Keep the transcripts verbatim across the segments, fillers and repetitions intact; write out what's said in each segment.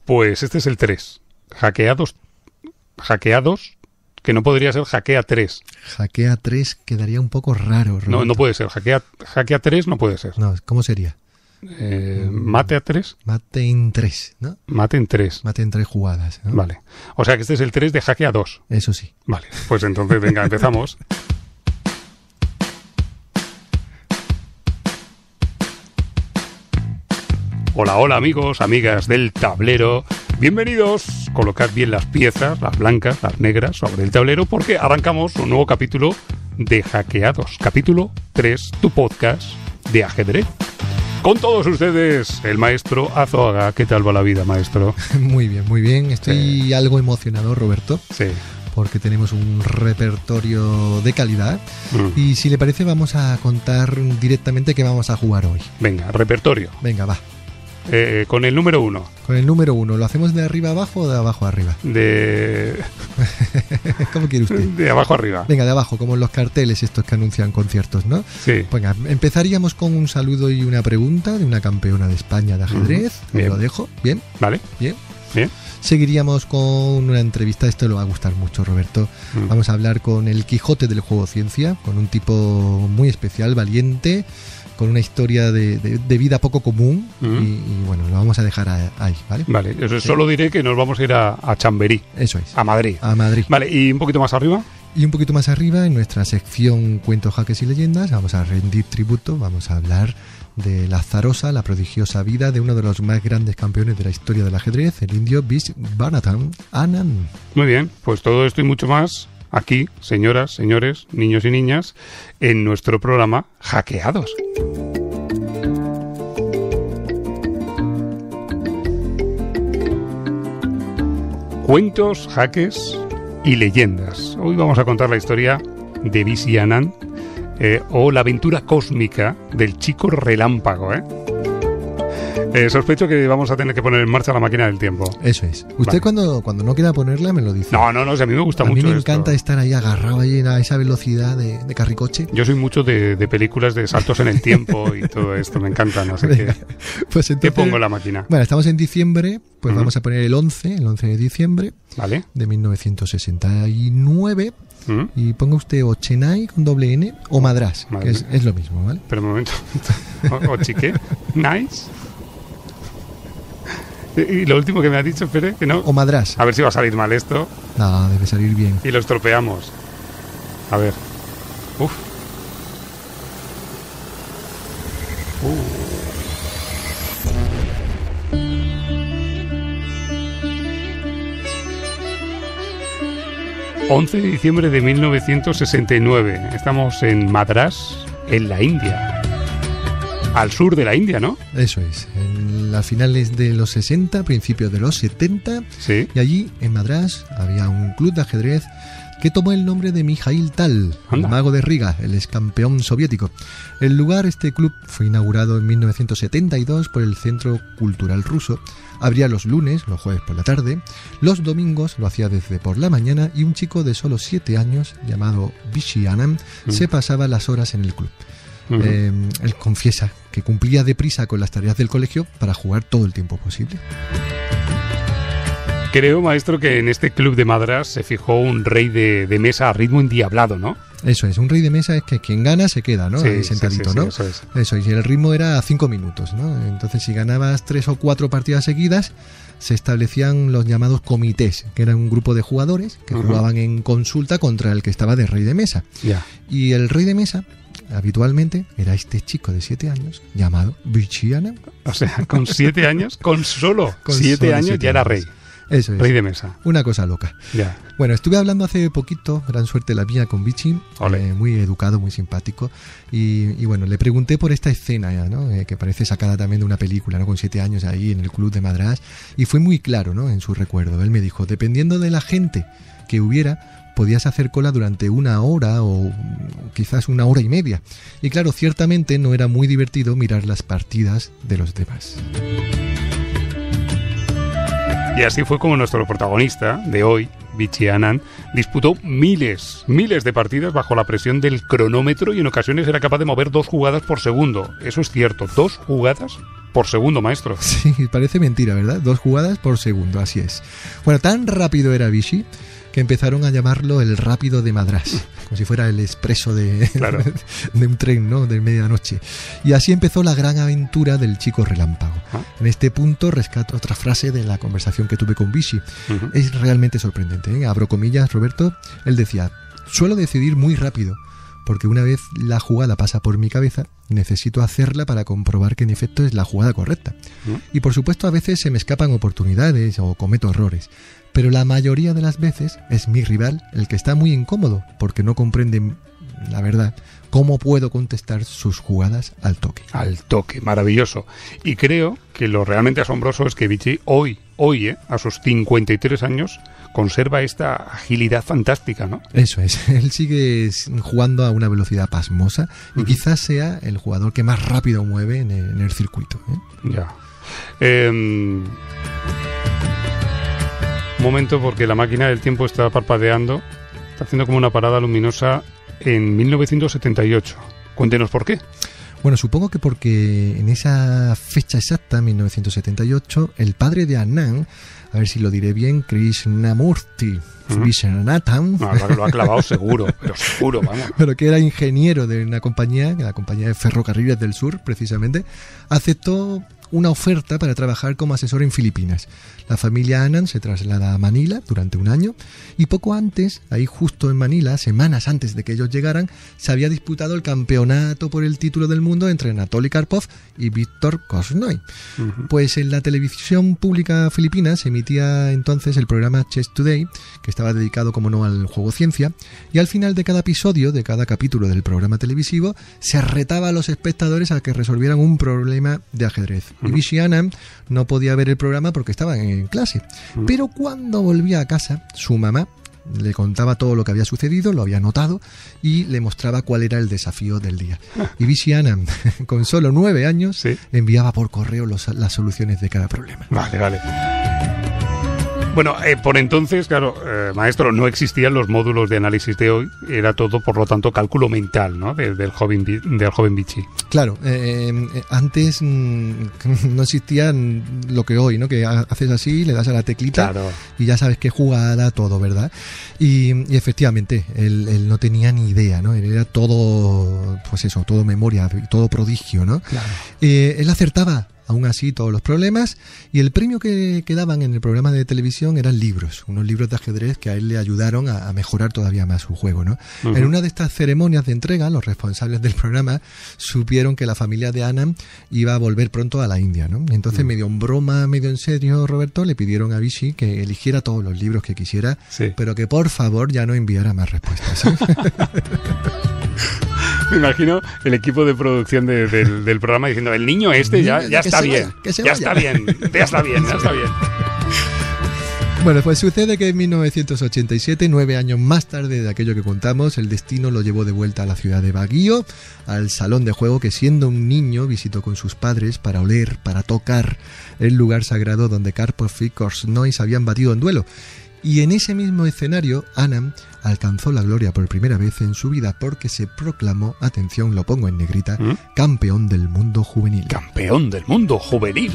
Pues este es el tres. Hackeados, hackeados, que no podría ser hackea tres. Hackea tres quedaría un poco raro, Roberto. No, no puede ser. Hackea, hackea tres no puede ser. No, ¿cómo sería? Eh, mate a tres. Mate en tres, ¿no? Mate en tres. Mate en tres jugadas, ¿no? Vale. O sea que este es el tres de hackea dos. Eso sí. Vale, pues entonces venga, empezamos. Hola, hola amigos, amigas del tablero. Bienvenidos. Colocad bien las piezas, las blancas, las negras, sobre el tablero, porque arrancamos un nuevo capítulo de Hackeados. Capítulo tres, tu podcast de ajedrez. Con todos ustedes, el maestro Azoaga. ¿Qué tal va la vida, maestro? Muy bien, muy bien. Estoy sí. algo emocionado, Roberto. Sí. Porque tenemos un repertorio de calidad. Mm. Y si le parece, vamos a contar directamente qué vamos a jugar hoy. Venga, repertorio. Venga, va. Eh, con el número uno. Con el número uno. ¿Lo hacemos de arriba abajo o de abajo arriba? De... ¿Cómo quiere usted? De abajo arriba. Venga, de abajo, como en los carteles estos que anuncian conciertos, ¿no? Sí. Venga, empezaríamos con un saludo y una pregunta de una campeona de España de ajedrez. Mm. Me lo dejo. ¿Bien? Vale. Bien. Bien. Seguiríamos con una entrevista, esto le va a gustar mucho, Roberto. Mm. Vamos a hablar con el Quijote del juego ciencia, con un tipo muy especial, valiente, con una historia de, de, de vida poco común. Mm. y, y bueno, lo vamos a dejar ahí, ¿vale? Vale, eso sí. Solo diré que nos vamos a ir a, a Chamberí. Eso es. A Madrid. A Madrid. Vale, ¿y un poquito más arriba? Y un poquito más arriba, en nuestra sección Cuentos, Jaques y Leyendas, vamos a rendir tributo, vamos a hablar de la azarosa, la prodigiosa vida de uno de los más grandes campeones de la historia del ajedrez, el indio Viswanathan Anand. Muy bien, pues todo esto y mucho más aquí, señoras, señores, niños y niñas, en nuestro programa Hackeados. Cuentos, jaques y leyendas. Hoy vamos a contar la historia de Viswanathan eh, o la aventura cósmica del chico relámpago, ¿eh? Eh, sospecho que vamos a tener que poner en marcha la máquina del tiempo. Eso es. Usted vale. cuando, cuando no quiera ponerla me lo dice. No, no, no, o sea, a mí me gusta a mucho A mí me esto. encanta estar ahí agarrado ahí a esa velocidad de, de carricoche. Yo soy mucho de, de películas de saltos en el tiempo y todo esto, me encanta, no sé qué. Pues entonces, ¿qué pongo en la máquina? Bueno, estamos en diciembre, pues uh-huh. vamos a poner el once, el once de diciembre vale. de mil novecientos sesenta y nueve. ¿Mm? Y ponga usted o Chennai con doble N o Madrás, que es, es lo mismo, ¿vale? Pero un momento. ¿O, o chique? ¿Nice? Y lo último que me ha dicho, espere, que no. O Madrás. A ver si va a salir mal esto. No, debe salir bien. Y lo estropeamos. A ver. Uf. Uh. once de diciembre de mil novecientos sesenta y nueve. Estamos en Madrás, en la India. Al sur de la India, ¿no? Eso es. En las finales de los sesenta, principios de los setenta. Sí. Y allí, en Madrás, había un club de ajedrez que tomó el nombre de Mikhail Tal, Anda. el mago de Riga, el ex campeón soviético. El lugar, este club, fue inaugurado en mil novecientos setenta y dos por el Centro Cultural Ruso. Abría los lunes, los jueves por la tarde, los domingos lo hacía desde por la mañana y un chico de solo siete años, llamado Viswanathan, mm. se pasaba las horas en el club. Uh-huh. Eh, él confiesa que cumplía deprisa con las tareas del colegio para jugar todo el tiempo posible. Creo, maestro, que en este club de Madrás se fijó un rey de, de mesa a ritmo endiablado, ¿no? Eso es, un rey de mesa es que quien gana se queda, ¿no? Sí, ahí sentadito, sí, sí, ¿no? Sí, eso es. Eso, y el ritmo era cinco minutos, ¿no? Entonces, si ganabas tres o cuatro partidas seguidas, se establecían los llamados comités, que eran un grupo de jugadores que uh-huh. jugaban en consulta contra el que estaba de rey de mesa. Yeah. Y el rey de mesa, habitualmente, era este chico de siete años, llamado Viswanathan. O sea, con siete años, con solo con siete solo años siete ya era años. rey. Eso es. Rey de mesa. Una cosa loca. Ya. Bueno, estuve hablando hace poquito, gran suerte la mía, con Vichy, eh, muy educado, muy simpático, y, y bueno, le pregunté por esta escena ya, ¿no? Eh, que parece sacada también de una película, ¿no? Con siete años ahí en el club de Madrás, y fue muy claro, ¿no? En su recuerdo. Él me dijo, dependiendo de la gente que hubiera, podías hacer cola durante una hora o quizás una hora y media. Y claro, ciertamente no era muy divertido mirar las partidas de los demás. Y así fue como nuestro protagonista de hoy, Viswanathan, disputó miles, miles de partidas bajo la presión del cronómetro y en ocasiones era capaz de mover dos jugadas por segundo. Eso es cierto, dos jugadas por segundo, maestro. Sí, parece mentira, ¿verdad? Dos jugadas por segundo, así es. Bueno, tan rápido era Vichy que empezaron a llamarlo el rápido de Madrás, como si fuera el expreso de, claro. de un tren, ¿no?, de medianoche. Y así empezó la gran aventura del chico relámpago. ¿Ah? En este punto rescato otra frase de la conversación que tuve con Vichy. Uh-huh. Es realmente sorprendente, ¿eh? Abro comillas, Roberto. Él decía: suelo decidir muy rápido, porque una vez la jugada pasa por mi cabeza, necesito hacerla para comprobar que en efecto es la jugada correcta. ¿Mm? Y por supuesto a veces se me escapan oportunidades o cometo errores, pero la mayoría de las veces es mi rival el que está muy incómodo, porque no comprende, la verdad, cómo puedo contestar sus jugadas al toque. Al toque, maravilloso. Y creo que lo realmente asombroso es que Vichy hoy, hoy, eh, a sus cincuenta y tres años, conserva esta agilidad fantástica, ¿no? Eso es, él sigue jugando a una velocidad pasmosa y uh-huh. quizás sea el jugador que más rápido mueve en el, en el circuito, ¿eh? Ya. Eh, un momento, porque la máquina del tiempo está parpadeando, está haciendo como una parada luminosa en mil novecientos setenta y ocho. Cuéntenos por qué. Bueno, supongo que porque en esa fecha exacta, mil novecientos setenta y ocho, el padre de Anand, a ver si lo diré bien, Krishnamurti uh-huh. Viswanathan, no, lo ha clavado seguro, pero seguro, vamos. Pero que era ingeniero de una compañía, la compañía de Ferrocarriles del Sur, precisamente, aceptó una oferta para trabajar como asesor en Filipinas. La familia Anand se traslada a Manila durante un año y poco antes, ahí justo en Manila, semanas antes de que ellos llegaran, se había disputado el campeonato por el título del mundo entre Anatoly Karpov y Víctor Korchnoi. Uh-huh. Pues en la televisión pública filipina se emitía entonces el programa Chess Today, que estaba dedicado, como no, al juego ciencia, y al final de cada episodio, de cada capítulo del programa televisivo, se retaba a los espectadores a que resolvieran un problema de ajedrez. Uh-huh. Y Vichy Anand no podía ver el programa porque estaba en clase. Uh-huh. Pero cuando volvía a casa, su mamá le contaba todo lo que había sucedido, lo había notado y le mostraba cuál era el desafío del día. Y Vichy Anand, con solo nueve años, ¿sí?, enviaba por correo los, las soluciones de cada problema. Vale, vale. Bueno, eh, por entonces, claro, eh, maestro, no existían los módulos de análisis de hoy, era todo, por lo tanto, cálculo mental, ¿no?, de, del joven del joven Vichy. Claro, eh, antes mmm, no existía lo que hoy, ¿no?, que haces así, le das a la teclita, claro, y ya sabes qué jugada, todo, ¿verdad? Y, y efectivamente, él, él no tenía ni idea, ¿no? Era todo, pues eso, todo memoria, todo prodigio, ¿no? Claro. Eh, él acertaba aún así todos los problemas, y el premio que, que daban en el programa de televisión eran libros, unos libros de ajedrez que a él le ayudaron a, a mejorar todavía más su juego, ¿no? Uh-huh. En una de estas ceremonias de entrega, los responsables del programa supieron que la familia de Anand iba a volver pronto a la India, ¿no? Entonces, uh-huh, medio en broma, medio en serio, Roberto, le pidieron a Vichy que eligiera todos los libros que quisiera, sí, pero que por favor ya no enviara más respuestas, ¿eh? Me imagino el equipo de producción de, de, del programa diciendo: el niño este ya, ya está bien, ya está bien, ya está bien, ya está bien. Bueno, pues sucede que en mil novecientos ochenta y siete, nueve años más tarde de aquello que contamos, el destino lo llevó de vuelta a la ciudad de Baguio, al salón de juego que, siendo un niño, visitó con sus padres para oler, para tocar el lugar sagrado donde Karpov y Korchnoi se habían batido en duelo. Y en ese mismo escenario, Anand alcanzó la gloria por primera vez en su vida porque se proclamó, atención, lo pongo en negrita, ¿Mm? campeón del mundo juvenil. Campeón del mundo juvenil.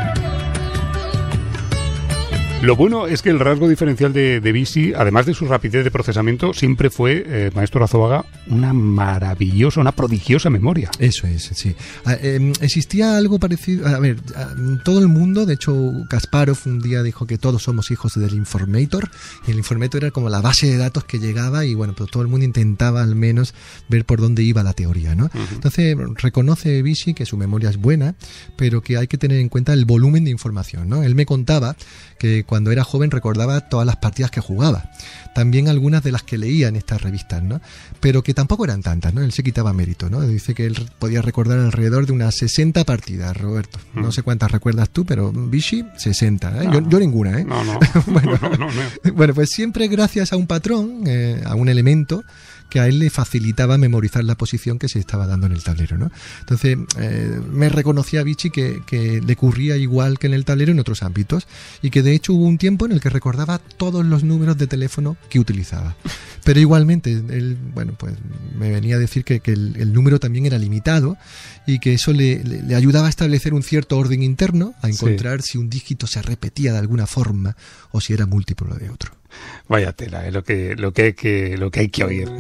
Lo bueno es que el rasgo diferencial de, de Vichy, además de su rapidez de procesamiento, siempre fue, eh, maestro Arzuaga, una maravillosa, una prodigiosa memoria. Eso es, sí. Ah, eh, existía algo parecido, a ver, todo el mundo, de hecho Kasparov un día dijo que todos somos hijos del Informator, y el Informator era como la base de datos que llegaba y bueno, pues todo el mundo intentaba al menos ver por dónde iba la teoría, ¿no? Uh-huh. Entonces reconoce Vichy que su memoria es buena, pero que hay que tener en cuenta el volumen de información, ¿no? Él me contaba que cuando era joven recordaba todas las partidas que jugaba, también algunas de las que leía en estas revistas, ¿no? Pero que tampoco eran tantas, ¿no? Él se quitaba mérito, ¿no? Dice que él podía recordar alrededor de unas sesenta partidas, Roberto. No sé cuántas recuerdas tú, pero Vichy, sesenta, ¿eh? No, yo, yo ninguna, ¿eh? No, no. bueno, no, no, no. bueno, pues siempre gracias a un patrón, eh, a un elemento que a él le facilitaba memorizar la posición que se estaba dando en el tablero, ¿no? Entonces, eh, me reconocía Vichy que, que le ocurría igual que en el tablero en otros ámbitos, y que de hecho hubo un tiempo en el que recordaba todos los números de teléfono que utilizaba. Pero igualmente, él, bueno, pues me venía a decir que, que el, el número también era limitado y que eso le, le, le ayudaba a establecer un cierto orden interno, a encontrar sí. si un dígito se repetía de alguna forma o si era múltiplo de otro. Vaya tela, es lo que, lo que hay que, lo que hay que oír.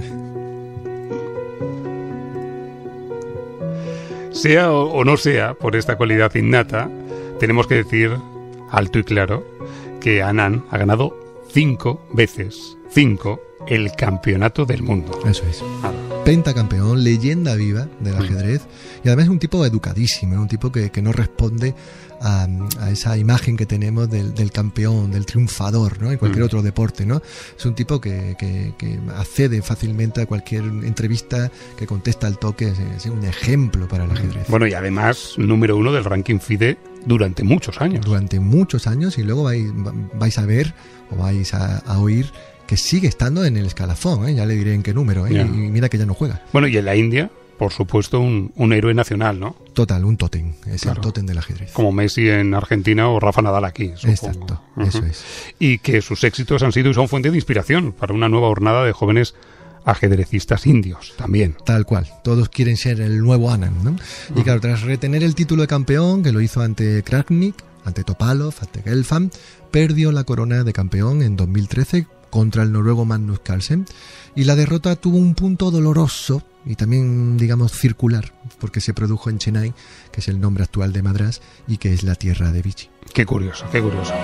Sea o, o no sea por esta cualidad innata, tenemos que decir alto y claro que Anand ha ganado cinco veces, cinco, el campeonato del mundo. Eso es. Ah. Pentacampeón, leyenda viva del ajedrez, y además es un tipo educadísimo, es un tipo que, que no responde a, a esa imagen que tenemos del, del campeón, del triunfador, ¿no? En cualquier mm. otro deporte, ¿no? Es un tipo que, que, que accede fácilmente a cualquier entrevista, que contesta al toque, es, es un ejemplo para el ajedrez. Bueno, y además número uno del ranking FIDE durante muchos años. Durante muchos años, y luego vais, vais a ver o vais a, a oír que sigue estando en el escalafón, ¿eh? Ya le diré en qué número, ¿eh? Y, y mira que ya no juega. Bueno, y en la India, por supuesto, un, un héroe nacional, ¿no? Total, un tótem, es claro. El tótem del ajedrez. Como Messi en Argentina o Rafa Nadal aquí, supongo. Exacto, uh-huh. Eso es. Y que sus éxitos han sido y son fuente de inspiración para una nueva hornada de jóvenes ajedrecistas indios también. Tal cual, todos quieren ser el nuevo Anand, ¿no? Uh-huh. Y claro, tras retener el título de campeón, que lo hizo ante Kravnik, ante Topalov, ante Gelfand, perdió la corona de campeón en dos mil trece contra el noruego Magnus Carlsen, y la derrota tuvo un punto doloroso y también, digamos, circular, porque se produjo en Chennai, que es el nombre actual de Madrás y que es la tierra de Vichy. Qué curioso, qué curioso.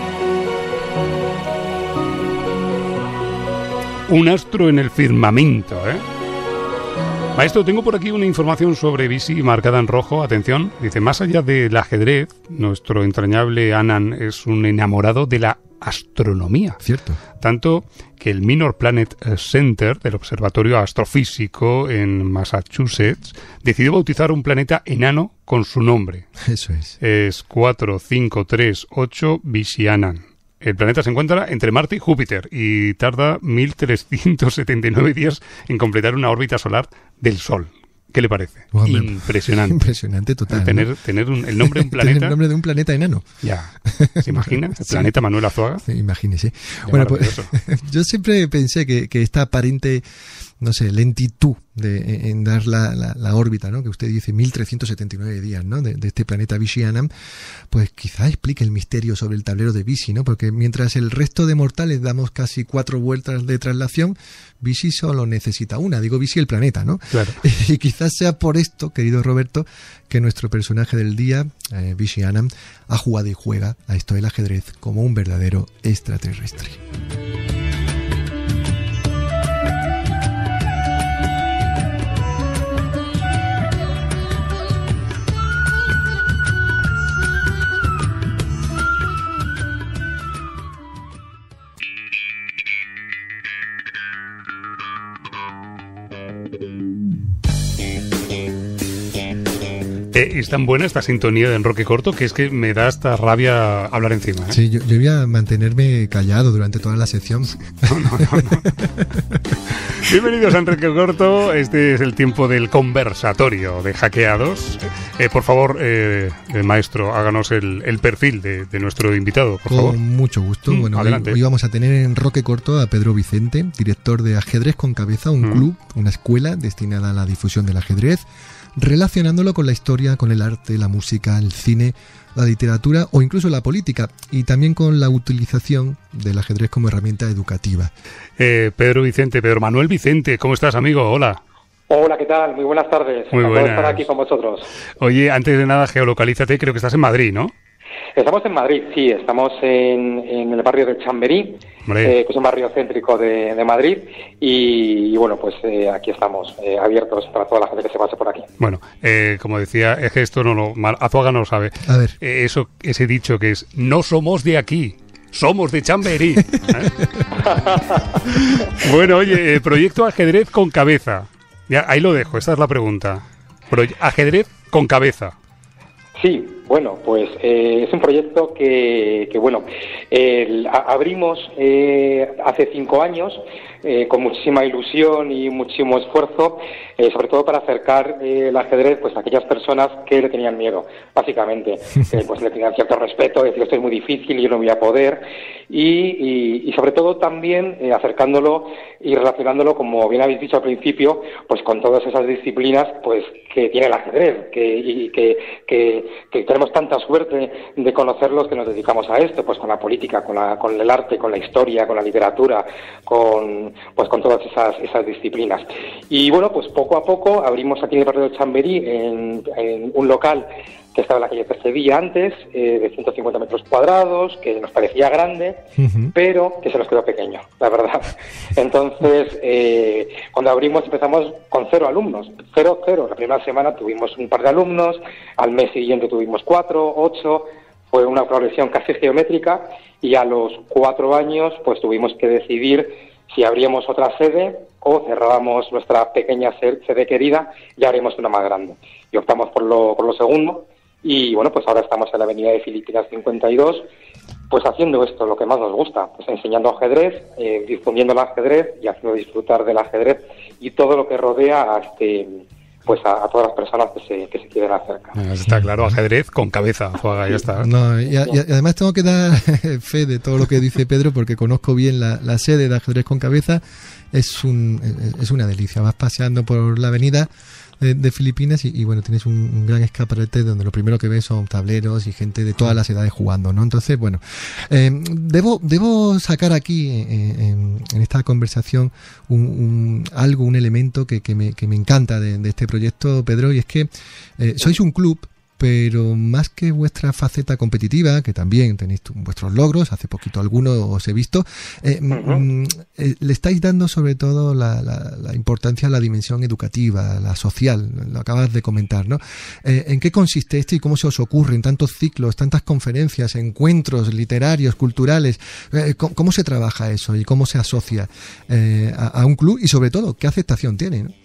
Un astro en el firmamento, ¿eh? Maestro, tengo por aquí una información sobre Vichy marcada en rojo. Atención, dice, más allá del ajedrez, nuestro entrañable Anand es un enamorado de la astronomía. Cierto. Tanto que el Minor Planet Center del Observatorio Astrofísico en Massachusetts decidió bautizar un planeta enano con su nombre. Eso es. Es cuatro cinco tres ocho Vichy Anand. El planeta se encuentra entre Marte y Júpiter y tarda mil trescientos setenta y nueve días en completar una órbita solar del Sol. ¿Qué le parece? Oh, impresionante. Impresionante, total. Tener, ¿no? tener un, el nombre de un planeta. El nombre de un planeta enano. Ya. ¿Se imagina? El sí. planeta Manuel Azuaga. Sí, imagínese. Ya, bueno, pues, yo siempre pensé que, que esta aparente, no sé, lentitud de, en dar la, la, la órbita, ¿no? Que usted dice mil trescientos setenta y nueve días, ¿no? De, de este planeta Vichy Anand, pues quizá explique el misterio sobre el tablero de Vichy, ¿no? Porque mientras el resto de mortales damos casi cuatro vueltas de traslación, Vichy solo necesita una. Digo Vichy el planeta, ¿no? Claro. Y quizás sea por esto, querido Roberto, que nuestro personaje del día, eh, Vichy Anand, ha jugado y juega a esto del ajedrez como un verdadero extraterrestre. Eh, es tan buena esta sintonía de Enroque Corto que es que me da hasta rabia hablar encima, ¿eh? Sí, yo, yo voy a mantenerme callado durante toda la sección. No, no, no, no. Bienvenidos a Enroque Corto. Este es el tiempo del conversatorio de Hackeados. Eh, por favor, eh, eh, maestro, háganos el, el perfil de, de nuestro invitado, por Con favor. Con mucho gusto. Mm, bueno, hoy, hoy vamos a tener en Enroque Corto a Pedro Vicente, director de Ajedrez con Cabeza, un mm. club, una escuela destinada a la difusión del ajedrez, relacionándolo con la historia, con el arte, la música, el cine, la literatura o incluso la política, y también con la utilización del ajedrez como herramienta educativa. Eh, Pedro Vicente, Pedro Manuel Vicente, ¿cómo estás, amigo? Hola. Hola, ¿qué tal? Muy buenas tardes. Muy buenas. Encantado de estar aquí con vosotros. Oye, antes de nada, geolocalízate, creo que estás en Madrid, ¿no? Estamos en Madrid, sí, estamos en, en el barrio de Chamberí, eh, que es un barrio céntrico de, de Madrid, y, y bueno, pues eh, aquí estamos, eh, abiertos para toda la gente que se pase por aquí. Bueno, eh, como decía, es que esto no lo, Azuaga no lo sabe. A ver. Eh, eso, ese dicho que es, no somos de aquí, somos de Chamberí. ¿Eh? Bueno, oye, eh, proyecto Ajedrez con Cabeza. Ya, ahí lo dejo, esta es la pregunta. Pro- ajedrez con Cabeza. Sí, bueno, pues eh, es un proyecto que, que bueno, eh, abrimos eh, hace cinco años eh, con muchísima ilusión y muchísimo esfuerzo, eh, sobre todo para acercar eh, el ajedrez pues a aquellas personas que le tenían miedo, básicamente, eh, pues le tenían cierto respeto, decir esto es muy difícil y yo no voy a poder, y, y, y sobre todo también eh, acercándolo y relacionándolo, como bien habéis dicho al principio, pues con todas esas disciplinas pues que tiene el ajedrez, que, y que, que, que tenemos tanta suerte de conocerlos que nos dedicamos a esto, pues con la política, con, la, con el arte, con la historia, con la literatura, con pues con todas esas, esas disciplinas. Y bueno, pues poco a poco abrimos aquí en el barrio de Chamberí en, en un local que estaba en la calle Percebilla antes, eh, de ciento cincuenta metros cuadrados, que nos parecía grande, uh-huh. pero que se nos quedó pequeño, la verdad. Entonces, eh, cuando abrimos empezamos con cero alumnos, cero, cero. La primera semana tuvimos un par de alumnos, al mes siguiente tuvimos cuatro, ocho, fue una progresión casi geométrica, y a los cuatro años pues tuvimos que decidir si abríamos otra sede o cerrábamos nuestra pequeña sede querida y abrimos una más grande. Y optamos por lo, por lo segundo. Y bueno, pues ahora estamos en la avenida de Filipinas cincuenta y dos, pues haciendo esto, lo que más nos gusta, pues enseñando ajedrez, eh, difundiendo el ajedrez y haciendo disfrutar del ajedrez y todo lo que rodea a este, pues a, a todas las personas que se, que se quieren acercar. Está claro, ajedrez con cabeza, Juaga, ya está. No, y, a, y además tengo que dar fe de todo lo que dice Pedro, porque conozco bien la, la sede de ajedrez con cabeza. Es un es una delicia. Vas paseando por la avenida de, de Filipinas y, y bueno, tienes un, un gran escaparate donde lo primero que ves son tableros y gente de todas las edades jugando, ¿no? Entonces, bueno, eh, debo debo sacar aquí eh, en, en esta conversación un, un algo, un elemento que, que, me, que me encanta de, de este proyecto, Pedro, y es que eh, sois un club, pero más que vuestra faceta competitiva, que también tenéis vuestros logros, hace poquito algunos os he visto, eh, uh-huh. eh, le estáis dando sobre todo la, la, la importancia a la dimensión educativa, la social, lo acabas de comentar, ¿no? Eh, ¿En qué consiste esto y cómo se os ocurren tantos ciclos, tantas conferencias, encuentros literarios, culturales? Eh, ¿cómo, ¿Cómo se trabaja eso y cómo se asocia eh, a, a un club y sobre todo qué aceptación tiene, ¿no?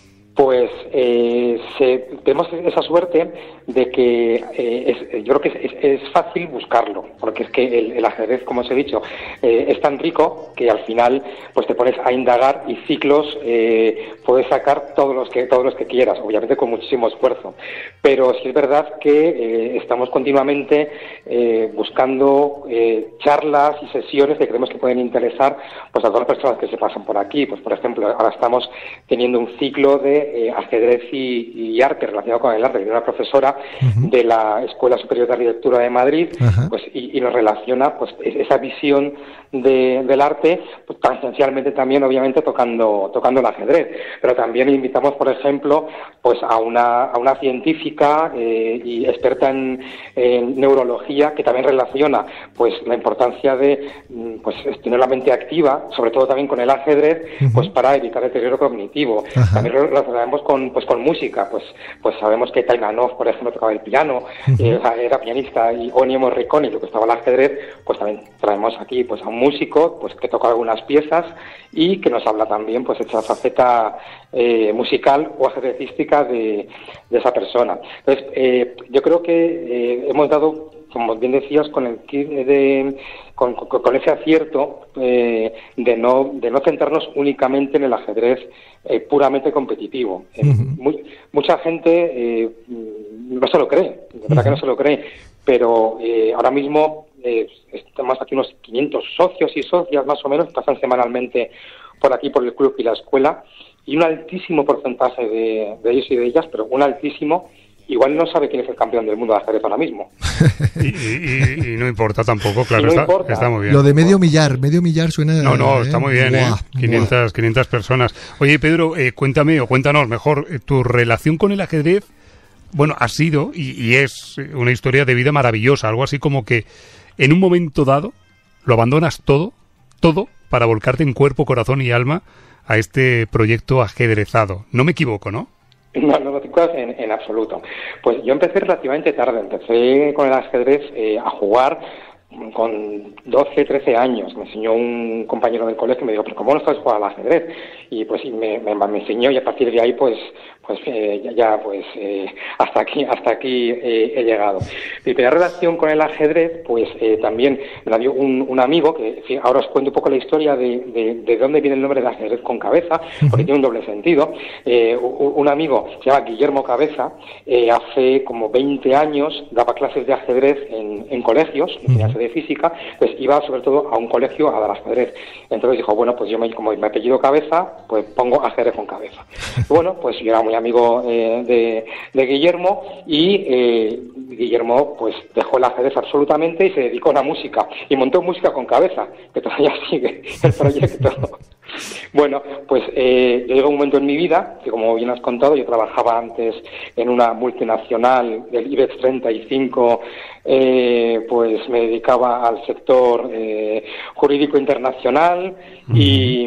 Pues eh, se, tenemos esa suerte de que eh, es, yo creo que es, es, es fácil buscarlo, porque es que el, el ajedrez, como os he dicho, eh, es tan rico que al final pues te pones a indagar y ciclos eh, puedes sacar todos los que todos los que quieras, obviamente con muchísimo esfuerzo. Pero sí es verdad que eh, estamos continuamente eh, buscando eh, charlas y sesiones que creemos que pueden interesar pues a todas las personas que se pasan por aquí. Pues por ejemplo, ahora estamos teniendo un ciclo de Eh, ajedrez y, y arte relacionado con el arte, de una profesora uh-huh. de la Escuela Superior de Arquitectura de Madrid, uh-huh. pues y, y nos relaciona pues esa visión de, del arte, pues tangencialmente también obviamente tocando tocando el ajedrez, pero también invitamos por ejemplo pues a una a una científica eh, y experta en, en neurología que también relaciona pues la importancia de pues tener la mente activa, sobre todo también con el ajedrez, uh-huh. pues para evitar el deterioro cognitivo. Uh-huh. También sabemos con pues con música, pues pues sabemos que Taimanov, por ejemplo, tocaba el piano, uh-huh. eh, era pianista, y Ennio Morricone, que estaba el ajedrez, pues también traemos aquí pues a un músico pues que toca algunas piezas y que nos habla también pues de esa faceta eh, musical o ajedrecística de, de esa persona. Entonces, eh, yo creo que eh, hemos dado, como bien decías, con el de con, con, con ese acierto eh, de no de no centrarnos únicamente en el ajedrez eh, puramente competitivo. Eh, uh-huh. muy, mucha gente eh, no se lo cree, de verdad uh-huh. que no se lo cree, pero eh, ahora mismo eh, estamos aquí unos quinientos socios y socias más o menos, pasan semanalmente por aquí por el club y la escuela, y un altísimo porcentaje de, de ellos y de ellas, pero un altísimo, igual no sabe quién es el campeón del mundo de ajedrez ahora mismo. y, y, y no importa tampoco, claro, no está, importa. está muy bien. Lo de medio millar, medio millar suena... No, no, está eh, muy bien, buah, ¿eh? quinientas, quinientas personas. Oye, Pedro, eh, cuéntame, o cuéntanos mejor, eh, tu relación con el ajedrez, bueno, ha sido y, y es una historia de vida maravillosa, algo así como que en un momento dado lo abandonas todo, todo, para volcarte en cuerpo, corazón y alma a este proyecto ajedrezado. No me equivoco, ¿no? No, no lo digo en, en absoluto. Pues yo empecé relativamente tarde, empecé con el ajedrez eh, a jugar con doce, trece años. Me enseñó un compañero del colegio y me dijo, pero ¿cómo no sabes jugar al ajedrez? Y pues me, me, me enseñó, y a partir de ahí pues pues eh, ya, ya pues eh, hasta aquí hasta aquí eh, he llegado. Mi primera relación con el ajedrez pues eh, también me la dio un, un amigo, que en fin, ahora os cuento un poco la historia de, de, de dónde viene el nombre de ajedrez con cabeza, porque tiene un doble sentido. Eh, un, un amigo se llama Guillermo Cabeza, eh, hace como veinte años daba clases de ajedrez en, en colegios, en clase de física, pues iba sobre todo a un colegio a dar ajedrez. Entonces dijo, bueno, pues yo me, como mi apellido Cabeza, pues pongo ajedrez con cabeza. Y bueno, pues yo era muy amigo eh, de, de Guillermo, y eh, Guillermo pues dejó el ajedrez absolutamente y se dedicó a la música, y montó Música con Cabeza, que todavía sigue el proyecto. Bueno, pues eh, llegó un momento en mi vida que, como bien has contado, yo trabajaba antes en una multinacional del IBEX treinta y cinco, eh, pues me dedicaba al sector eh, jurídico internacional, uh-huh. y,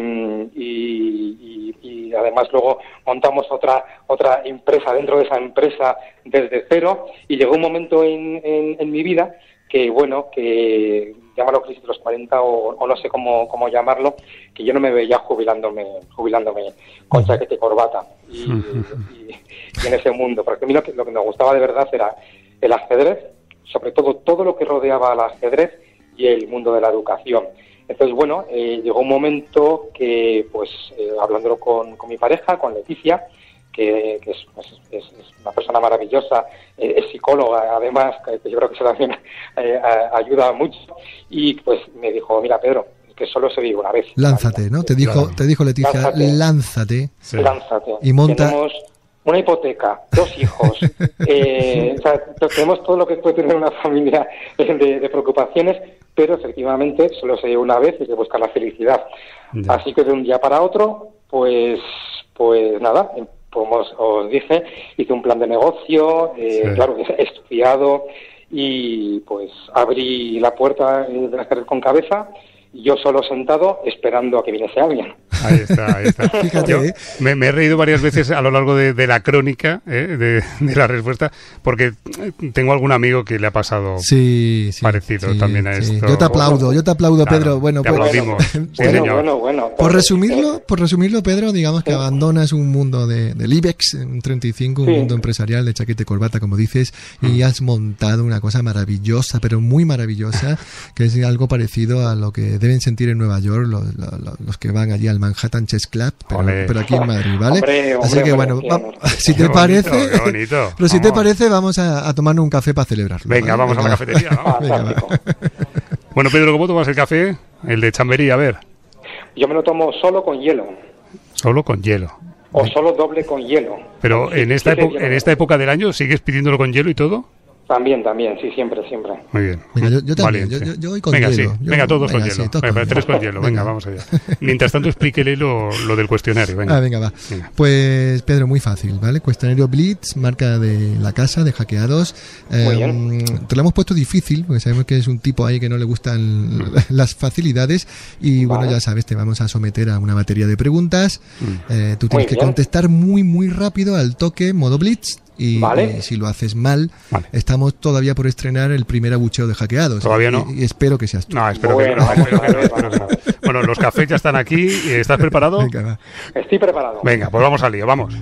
y, y, y además luego montamos otra otra empresa dentro de esa empresa desde cero, y llegó un momento en, en, en mi vida que, bueno, que llámalo crisis de los cuarenta o, o no sé cómo, cómo llamarlo, que yo no me veía jubilándome jubilándome con chaqueta y corbata y, y, y en ese mundo, porque a mí lo que, lo que me gustaba de verdad era el ajedrez, sobre todo todo lo que rodeaba al ajedrez y el mundo de la educación. Entonces, bueno, eh, llegó un momento que, pues, eh, hablándolo con, con mi pareja, con Leticia, que, que es, pues, es, es una persona maravillosa, eh, es psicóloga, además, que yo creo que eso también eh, ayuda mucho, y pues me dijo, mira, Pedro, que solo se vive una vez. Lánzate, ¿no? Te dijo, te dijo Leticia, lánzate, lánzate. Sí. Lánzate. Y monta... Tenemos una hipoteca, dos hijos, eh, o sea, tenemos todo lo que puede tener una familia de, de preocupaciones, pero efectivamente solo se vive una vez y hay que buscar la felicidad. Ya. Así que de un día para otro, pues, pues nada, como os, os dije, hice un plan de negocio, eh, sí. Claro, he estudiado, y pues abrí la puerta de la carrera con cabeza, yo solo sentado esperando a que viniese alguien. Ahí está, ahí está. Fíjate, yo ¿eh? me, me he reído varias veces a lo largo de, de la crónica, ¿eh? de, de la respuesta, porque tengo algún amigo que le ha pasado sí, sí, parecido sí, también a sí. esto. Yo te aplaudo, yo te aplaudo, claro, Pedro. Bueno, te pues, aplaudimos. Bueno, sí, bueno, bueno, bueno. Por resumirlo, por resumirlo, Pedro, digamos que sí. abandonas un mundo de, del IBEX, un treinta y cinco, un sí. mundo empresarial de chaqueta y corbata, como dices, mm. y has montado una cosa maravillosa, pero muy maravillosa, que es algo parecido a lo que deben sentir en Nueva York los, los, los que van allí al Manhattan Chess Club, pero, pero aquí en Madrid, ¿vale? Hombre, hombre, así que bueno, hombre, va, si te qué parece, bonito, qué bonito. pero si vamos. te parece, vamos a, a tomarnos un café para celebrarlo. Venga, ¿vale? vamos Venga. a la cafetería, ¿no? Venga, va. Bueno, Pedro, ¿cómo tomas el café? El de Chamberí, a ver. Yo me lo tomo solo con hielo. Solo con hielo. O solo doble con hielo. Pero en esta, época, en esta época del año, ¿sigues pidiéndolo con hielo y todo? También, también, sí, siempre, siempre. Muy bien. Venga, yo, yo también, vale, yo, yo, yo voy con venga, hielo. Sí. Yo, venga, todos venga, con hielo. Sí, todos venga, con tres hielo. con hielo, venga, venga, vamos allá. Mientras tanto, explíquele lo, lo del cuestionario, venga. Ah, venga, va. Venga. Pues, Pedro, muy fácil, ¿vale? Cuestionario Blitz, marca de la casa, de Hackeados. Muy eh, bien. Te lo hemos puesto difícil, porque sabemos que es un tipo ahí que no le gustan mm. las facilidades, y vale. bueno, ya sabes, te vamos a someter a una batería de preguntas. Mm. Eh, tú tienes muy que bien. contestar muy, muy rápido al toque, modo Blitz. Y, vale. y si lo haces mal, vale. estamos todavía por estrenar el primer abucheo de Hackeados. Todavía no. Y, y espero que seas tú. No, espero bueno, que no. Bueno, espero que no, espero que no. Bueno, los cafés ya están aquí. ¿Estás preparado? Venga, va. Estoy preparado. Venga, pues vamos al lío, vamos.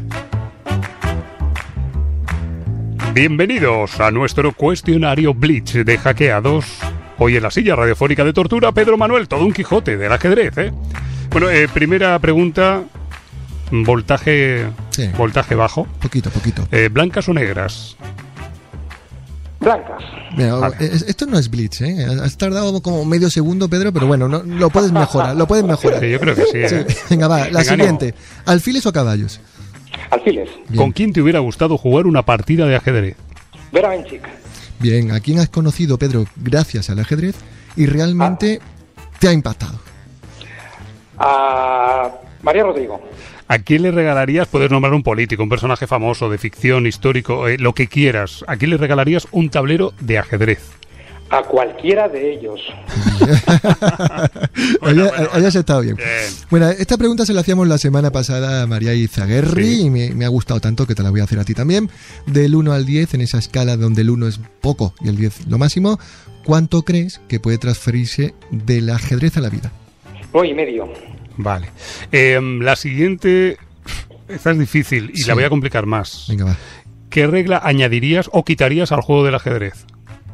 Bienvenidos a nuestro cuestionario Blitz de Hackeados. Hoy en la silla radiofónica de tortura, Pedro Manuel, todo un Quijote del ajedrez, ¿eh? Bueno, eh, primera pregunta. Voltaje sí. voltaje bajo. Poquito, poquito. Eh, ¿Blancas o negras? Blancas. Mira, vale. Esto no es Blitz, ¿eh? Has tardado como medio segundo, Pedro, pero bueno, no, lo puedes mejorar, lo puedes mejorar. Sí, yo creo que sí. ¿eh? sí. Venga, va, la Venga, siguiente. No. ¿Alfiles o caballos? Alfiles. Bien. ¿Con quién te hubiera gustado jugar una partida de ajedrez? Vera Benchik. Bien, ¿a quién has conocido, Pedro, gracias al ajedrez y realmente ah. te ha impactado? A María Rodrigo. ¿A quién le regalarías, puedes nombrar un político, un personaje famoso, de ficción, histórico, eh, lo que quieras? ¿A quién le regalarías un tablero de ajedrez? A cualquiera de ellos. bueno, bueno, hayas estado bien. bien. Bueno, esta pregunta se la hacíamos la semana pasada a María Izaguirre sí. y me, me ha gustado tanto que te la voy a hacer a ti también. Del uno al diez, en esa escala donde el uno es poco y el diez lo máximo, ¿cuánto crees que puede transferirse del ajedrez a la vida? nueve y medio. Vale. Eh, la siguiente, esta es difícil y sí. la voy a complicar más. Venga, va. ¿Qué regla añadirías o quitarías al juego del ajedrez?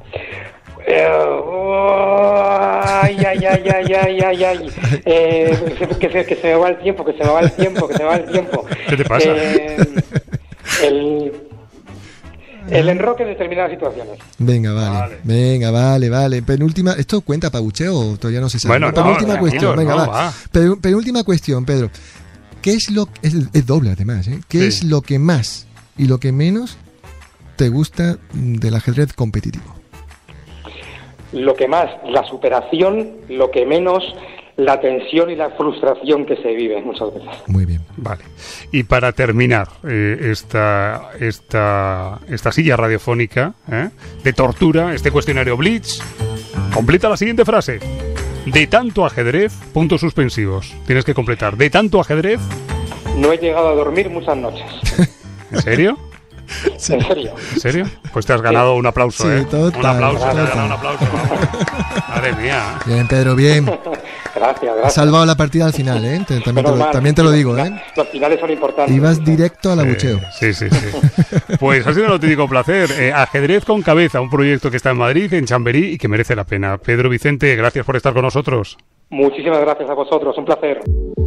Ay, ay, ay, ay, ay, ay, ay. Eh, que, se, que se me va el tiempo, que se me va el tiempo, que se me va el tiempo. ¿Qué te pasa? Eh, el, el enroque de determinadas situaciones. Venga, vale, vale. Venga, vale, vale. Penúltima, ¿esto cuenta para bucheo o todavía no se sabe? Bueno, no, penúltima no, cuestión, venga, no, va. va. Pen, penúltima cuestión, Pedro. ¿Qué es lo es, es doble además, ¿eh? ¿Qué sí. es lo que más y lo que menos te gusta del ajedrez competitivo? Lo que más, la superación, lo que menos, la tensión y la frustración que se vive muchas veces. Muy bien. Vale. Y para terminar eh, esta, esta, esta silla radiofónica ¿eh? de tortura, este cuestionario Blitz, completa la siguiente frase. De tanto ajedrez, puntos suspensivos. Tienes que completar. De tanto ajedrez... No he llegado a dormir muchas noches. ¿En serio? Sí. ¿En serio? ¿En serio? Pues te has ganado sí. un aplauso, sí, ¿eh? Total, un aplauso, total. te has ganado un aplauso. Madre mía. Bien, Pedro, bien. Gracias, gracias. Has salvado la partida al final, ¿eh? Te, también, te lo, también te lo digo, ¿eh? Los finales son importantes. Ibas directo al abucheo. Sí, sí, sí. Pues ha sido un auténtico placer. Eh, Ajedrez con Cabeza, un proyecto que está en Madrid, en Chamberí, y que merece la pena. Pedro Vicente, gracias por estar con nosotros. Muchísimas gracias a vosotros, un placer.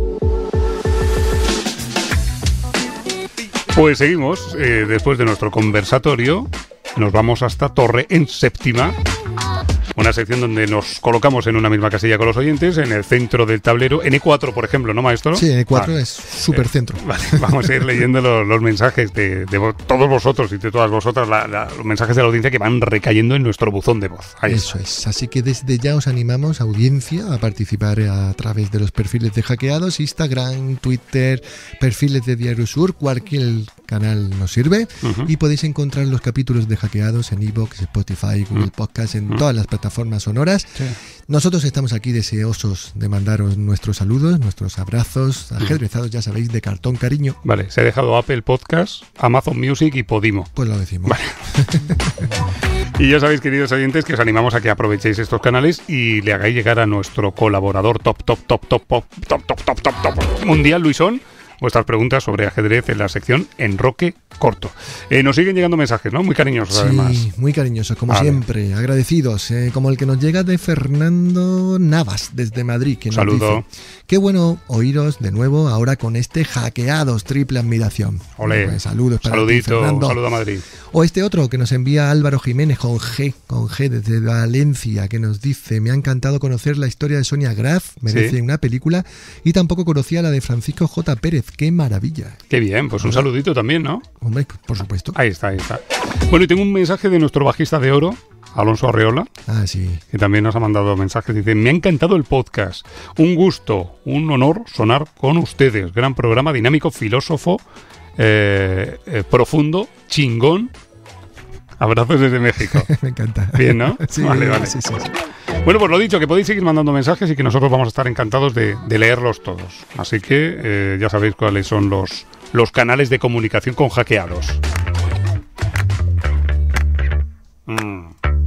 Pues seguimos, eh, después de nuestro conversatorio, nos vamos hasta Torre en Séptima, una sección donde nos colocamos en una misma casilla con los oyentes, en el centro del tablero, en E cuatro, por ejemplo, ¿no, maestro? Sí, en E cuatro vale. Es súper centro. Eh, vale, vamos a ir leyendo los, los mensajes de, de todos vosotros y de todas vosotras, la, la, los mensajes de la audiencia que van recayendo en nuestro buzón de voz. Ahí Eso está. es, así que desde ya os animamos, audiencia, a participar a través de los perfiles de Hackeados, Instagram, Twitter, perfiles de Diario Sur, cualquier canal nos sirve, uh-huh. y podéis encontrar los capítulos de Hackeados en iVoox, Spotify, Google uh-huh. Podcast, en uh-huh. todas las plataformas sonoras. Sí. Nosotros estamos aquí deseosos de mandaros nuestros saludos, nuestros abrazos, ajedrezados, ya sabéis, de cartón cariño. Vale, se ha dejado Apple Podcast, Amazon Music y Podimo. Pues lo decimos. Vale. Y ya sabéis, queridos oyentes, que os animamos a que aprovechéis estos canales y le hagáis llegar a nuestro colaborador top, top, top, top, top, top, top, top, top, top mundial, Luisón, vuestras preguntas sobre ajedrez en la sección Enroque Corto. Eh, nos siguen llegando mensajes, ¿no? Muy cariñosos, sí, además. Sí, muy cariñosos, como vale. siempre. Agradecidos, eh, como el que nos llega de Fernando Navas, desde Madrid. Que nos Saludo. Dice, qué bueno oíros de nuevo ahora con este Hackeados, triple admiración. Olé. Pues, saludos para Saludito, ti, Fernando. Saludo a Madrid. O este otro que nos envía Álvaro Jiménez con G, con G desde Valencia, que nos dice, me ha encantado conocer la historia de Sonia Graf, merece ¿Sí? una película, y tampoco conocía la de Francisco J. Pérez, qué maravilla. Qué bien, pues un saludito también, ¿no? Hombre, por supuesto. Ahí está, ahí está. Bueno, y tengo un mensaje de nuestro bajista de oro, Alonso Arreola, ah, sí. que también nos ha mandado mensajes. Dice, me ha encantado el podcast, un gusto, un honor sonar con ustedes. Gran programa, dinámico, filósofo, eh, eh, profundo, chingón. Abrazos desde México. Me encanta. Bien, ¿no? Sí, vale, vale. Sí, sí, sí. Bueno, pues lo dicho, que podéis seguir mandando mensajes y que nosotros vamos a estar encantados de, de leerlos todos. Así que eh, ya sabéis cuáles son los, los canales de comunicación con Hackeados. Mm.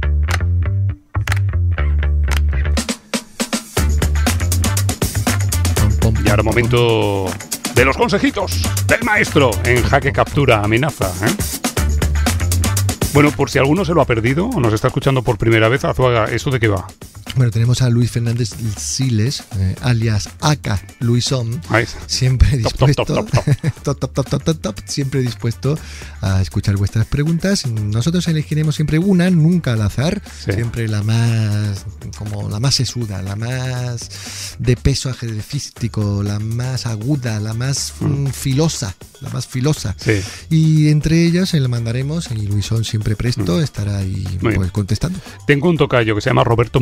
Y ahora momento de los consejitos del maestro en Jaque Captura Amenaza, ¿eh? Bueno, por si alguno se lo ha perdido o nos está escuchando por primera vez, Azuaga, ¿esto de qué va? Bueno, tenemos a Luis Fernández Siles, eh, alias Aka Luisón, Ahí. siempre dispuesto, top, top, top, top. top, top, top, top, top, top, siempre dispuesto a escuchar vuestras preguntas. Nosotros elegiremos siempre una, nunca al azar, sí. siempre la más, como la más sesuda, la más de peso ajedrecístico, la más aguda, la más mm. filosa, la más filosa. Sí. Y entre ellas se le mandaremos, y Luisón siempre presto, mm. estará ahí pues, contestando. Tengo un tocayo que se llama Roberto Morales,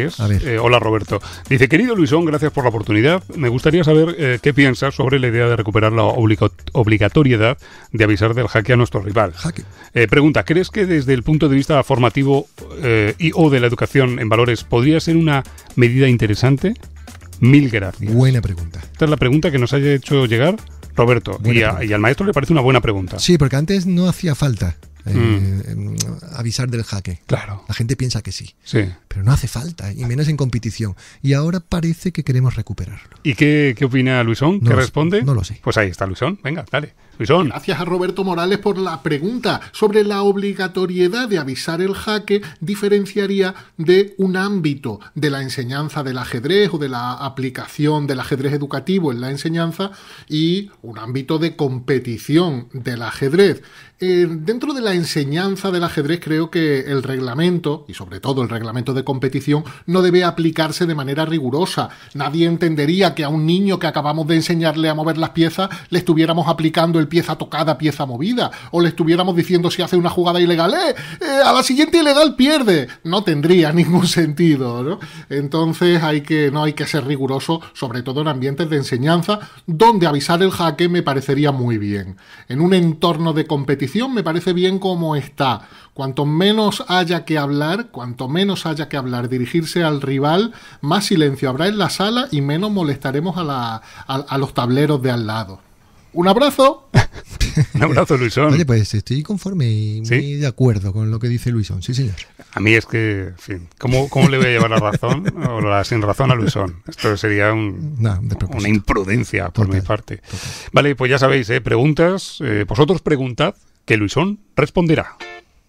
Morales. A ver. Eh, hola, Roberto. Dice, querido Luisón, gracias por la oportunidad. Me gustaría saber eh, qué piensas sobre la idea de recuperar la obliga- obligatoriedad de avisar del jaque a nuestro rival. Jaque. Eh, pregunta, ¿crees que desde el punto de vista formativo eh, y o de la educación en valores podría ser una medida interesante? Mil gracias. Buena pregunta. Esta es la pregunta que nos haya hecho llegar Roberto. Y, a, y al maestro le parece una buena pregunta. Sí, porque antes no hacía falta eh, Mm. eh, avisar del jaque. Claro. La gente piensa que sí, Sí. pero no hace falta, y menos en competición. Y ahora parece que queremos recuperarlo. ¿Y qué, qué opina Luisón? No ¿Qué lo sé, responde? no lo sé. Pues ahí está Luisón. Venga, dale. Luisón. Gracias a Roberto Morales por la pregunta sobre la obligatoriedad de avisar el jaque. Diferenciaría de un ámbito de la enseñanza del ajedrez o de la aplicación del ajedrez educativo en la enseñanza y un ámbito de competición del ajedrez. Eh, dentro de la enseñanza del ajedrez creo que el reglamento, y sobre todo el reglamento de competición, no debe aplicarse de manera rigurosa. Nadie entendería que a un niño que acabamos de enseñarle a mover las piezas le estuviéramos aplicando el pieza tocada, pieza movida, o le estuviéramos diciendo si hace una jugada ilegal, ¡eh! eh a la siguiente ilegal pierde. No tendría ningún sentido, ¿no? Entonces hay que, no hay que ser riguroso, sobre todo en ambientes de enseñanza, donde avisar el jaque me parecería muy bien. En un entorno de competición me parece bien como está. Cuanto menos haya que hablar, cuanto menos haya que hablar, dirigirse al rival, más silencio habrá en la sala y menos molestaremos a, la, a, a los tableros de al lado. ¡Un abrazo! Un abrazo, Luisón. Oye, pues estoy conforme y muy ¿Sí? de acuerdo con lo que dice Luisón. Sí, señor. A mí es que, en fin, ¿cómo, cómo le voy a llevar la razón o la sin razón a Luisón? Esto sería un, No, de propósito. una imprudencia por Total, mi parte. total. Vale, pues ya sabéis, ¿eh? Preguntas. Eh, vosotros preguntad que Luisón responderá.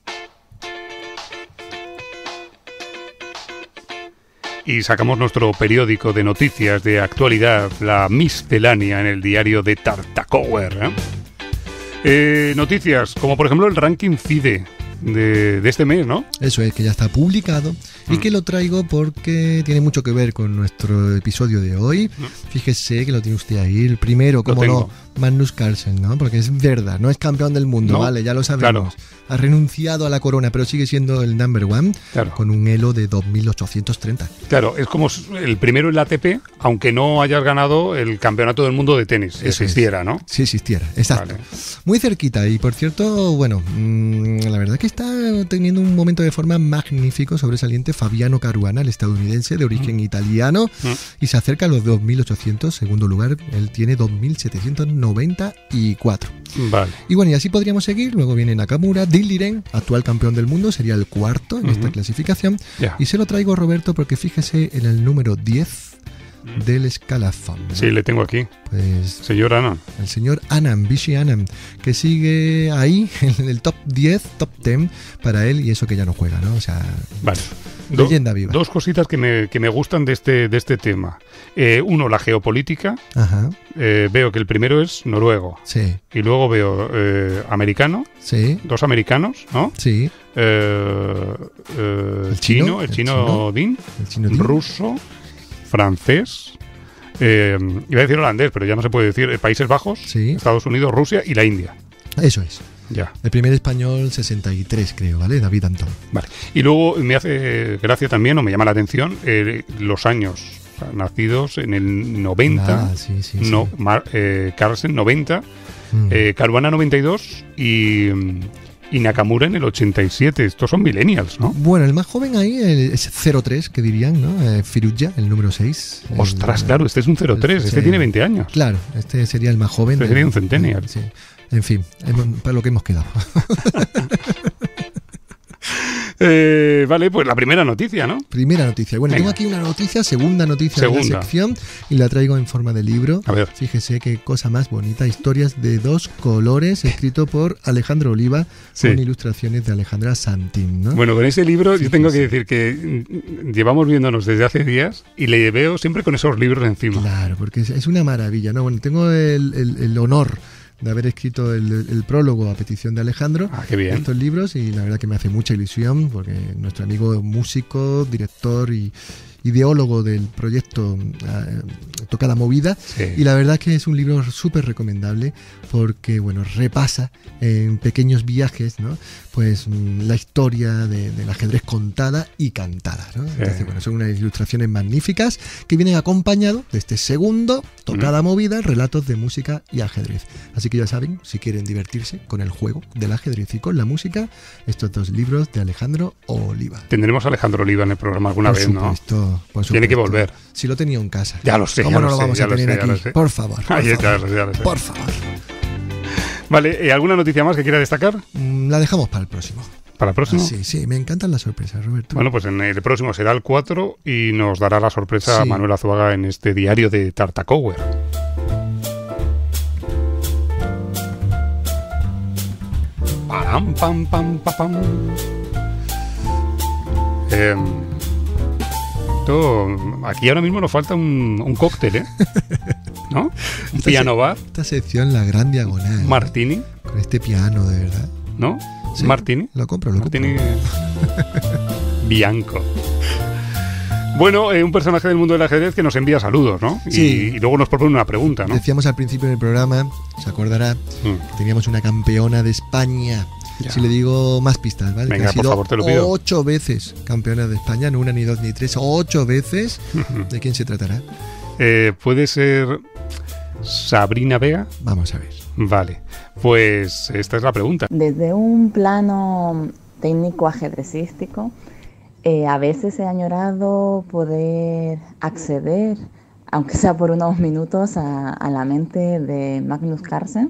Y sacamos nuestro periódico de noticias de actualidad, la miscelánea, en el diario de Tartacower. ¿eh? Eh, noticias, como por ejemplo el ranking FIDE de, de este mes, ¿no? Eso es, que ya está publicado y Mm. que lo traigo porque tiene mucho que ver con nuestro episodio de hoy. Mm. Fíjese que lo tiene usted ahí. El primero, como tengo. no, Magnus Carlsen, ¿no? Porque es verdad, no es campeón del mundo, No, ¿vale? Ya lo sabemos. Ha renunciado a la corona, pero sigue siendo el number one Claro. con un elo de dos mil ochocientos treinta. Claro, es como el primero en la A T P, aunque no hayas ganado el campeonato del mundo de tenis, si Eso existiera, ¿no? Si existiera, exacto. Vale. Muy cerquita y por cierto, bueno, mmm, la verdad que está teniendo un momento de forma magnífico, sobresaliente, Fabiano Caruana, el estadounidense de origen italiano, Mm. y se acerca a los dos mil ochocientos, segundo lugar, él tiene dos mil setecientos noventa y cuatro. Vale. Y bueno, y así podríamos seguir, luego viene Nakamura, Diliren, actual campeón del mundo, sería el cuarto en Ujú. esta clasificación, Ya. y se lo traigo, Roberto, porque fíjese en el número diez del escalafón. Sí, le tengo aquí. Pues Señor Anand. el señor Anand, Vishy Anand, que sigue ahí en el top diez, top diez para él, y eso que ya no juega, ¿no? O sea, Vale. Do- leyenda viva. Dos cositas que me, que me gustan de este, de este tema. Eh, uno, la geopolítica. Ajá, Eh, veo que el primero es noruego. sí, Y luego veo eh, americano, sí, dos americanos, ¿no? sí, Eh, eh, ¿El chino, chino? el ¿El chino, chino? Din, el chino Tim. ruso, francés, eh, iba a decir holandés, pero ya no se puede decir, eh, Países Bajos, Sí. Estados Unidos, Rusia y la India. Eso es. Ya, El primer español sesenta y tres, creo, ¿vale? David Antón. vale. Y luego me hace gracia también, o me llama la atención, eh, los años o sea, nacidos en el noventa, Ah, sí, sí, sí. no, Mar- eh, Carlsen noventa, Mm. eh, Caruana noventa y dos y, mm, y Nakamura en el ochenta y siete. Estos son millennials, ¿no? Bueno, el más joven ahí el- es cero tres, que dirían, ¿no? Eh, Firuja, el número seis. El- Ostras, claro, este es un cero tres, este sí. tiene veinte años. Claro, este sería el más joven. Este del- sería un centennial. Sí. En fin, hemos- para lo que hemos quedado. Eh, vale, pues la primera noticia, ¿no? Primera noticia. Bueno, Venga. tengo aquí una noticia, segunda noticia de Segunda. la sección, y la traigo en forma de libro. A ver. Fíjese qué cosa más bonita. Historias de dos colores, escrito por Alejandro Oliva, Sí. con ilustraciones de Alejandra Santín, ¿no? Bueno, con ese libro Sí, yo tengo sí, que sí. decir que mm, llevamos viéndonos desde hace días y le veo siempre con esos libros encima. Claro, porque es, es una maravilla, ¿no? Bueno, tengo el, el- el honor de haber escrito el, el prólogo a petición de Alejandro Ah, qué bien. estos libros, y la verdad que me hace mucha ilusión porque nuestro amigo músico, director y, ideólogo del proyecto uh, Tocada Movida, sí. Y la verdad es que es un libro súper recomendable porque, bueno, repasa en pequeños viajes, ¿no? Pues la historia de, del ajedrez contada y cantada, ¿no? Sí. Entonces, bueno, son unas ilustraciones magníficas que vienen acompañados de este segundo Tocada mm. Movida, relatos de música y ajedrez. Así que ya saben, si quieren divertirse con el juego del ajedrez y con la música, estos dos libros de Alejandro Oliva. Tendremos a Alejandro Oliva en el programa alguna por vez, supuesto, ¿no? Por supuesto. Tiene que volver. Si lo tenía en casa. Ya lo sé. ¿Cómo ya no lo lo sé, vamos a tener sé, aquí? Por favor. Por Ahí favor. está, ya lo sé. Por favor. Vale, ¿alguna noticia más que quiera destacar? Mm, la dejamos para el próximo. ¿Para el próximo? Ah, sí, sí, me encantan las sorpresas, Roberto. Bueno, pues en el próximo será el cuatro y nos dará la sorpresa sí. Manuel Azuaga en este diario de Tartacower. Pam, pam, pam, pam, pam. Eh, todo, aquí ahora mismo nos falta un, un cóctel, ¿eh? ¿No? Un piano se, bar. Esta sección, la gran diagonal. Martini. Con este piano, de verdad. ¿No? Sí, Martini. Lo compro, lo Martini compro. Bianco. Bueno, eh, un personaje del mundo del ajedrez que nos envía saludos, ¿no? Sí. Y, y luego nos propone una pregunta, ¿no? Decíamos al principio del programa, se acordará, mm. teníamos una campeona de España. Ya. Si le digo más pistas, ¿vale? Venga, que ha sido por favor, te lo pido. Ocho veces campeona de España, no una, ni dos, ni tres, ocho veces. ¿De quién se tratará? Eh, ¿Puede ser Sabrina Vega? Vamos a ver. Vale, pues esta es la pregunta. Desde un plano técnico ajedrecístico, eh, a veces he añorado poder acceder, aunque sea por unos minutos, a, a la mente de Magnus Carlsen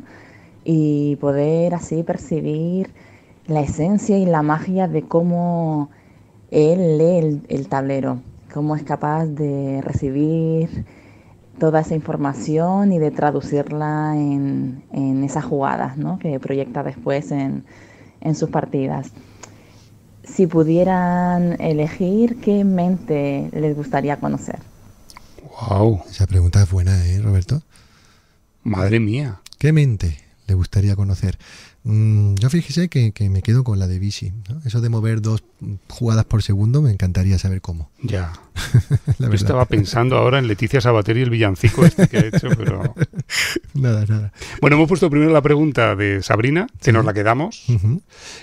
y poder así percibir la esencia y la magia de cómo él lee el, el tablero, cómo es capaz de recibir toda esa información y de traducirla en, en esas jugadas, ¿no? Que proyecta después en, en sus partidas. Si pudieran elegir, ¿qué mente les gustaría conocer? Wow. Esa pregunta es buena, ¿eh, Roberto? Madre mía. ¿Qué mente le gustaría conocer? Mm, yo fíjese que, que me quedo con la de Vichy, ¿no? Eso de mover dos jugadas por segundo me encantaría saber cómo. Ya. Yo estaba pensando ahora en Leticia Sabater y el villancico este que he hecho, pero... Nada, nada. Bueno, hemos puesto primero la pregunta de Sabrina, que sí. Nos la quedamos, uh-huh.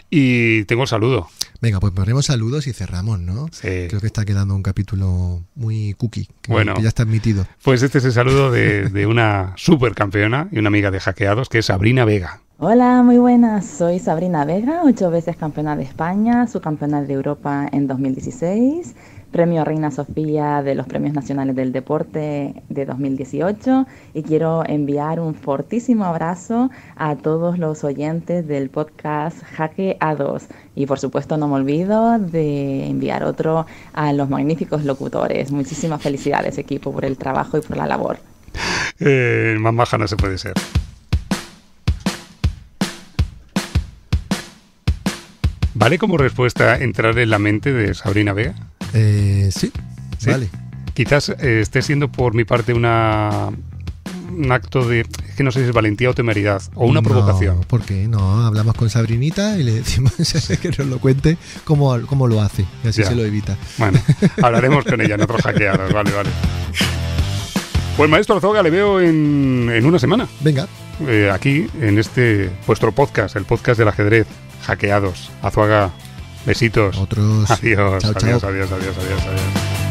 Y tengo el saludo. Venga, pues ponemos saludos y cerramos, ¿no? Sí. Creo que está quedando un capítulo muy cookie, que, bueno, que ya está admitido. Pues este es el saludo de, de una supercampeona y una amiga de Hackeados, que es Sabrina Vega. Hola, muy buenas. Soy Sabrina Vega, ocho veces campeona de España, subcampeona de Europa en dos mil dieciséis, premio Reina Sofía de los Premios Nacionales del Deporte de dos mil dieciocho, y quiero enviar un fortísimo abrazo a todos los oyentes del podcast Hackeados. Y por supuesto no me olvido de enviar otro a los magníficos locutores. Muchísimas felicidades, equipo, por el trabajo y por la labor. Eh, más maja no se puede ser. ¿Vale como respuesta entrar en la mente de Sabrina Vega? Eh, sí, sí, vale. Quizás eh, esté siendo por mi parte una un acto de, es que no sé si es valentía o temeridad, o una no, provocación. ¿Por qué? No, hablamos con Sabrinita y le decimos que nos lo cuente cómo, cómo lo hace, y así ya. Se lo evita. Bueno, hablaremos con ella en otros Hackeados, vale, vale. Pues maestro Azuaga, le veo en, en una semana. Venga. Eh, aquí, en este, vuestro podcast, el podcast del ajedrez, Hackeados. Azuaga, besitos. Otros. Adiós, chao, adiós, chao. adiós, adiós, adiós, adiós.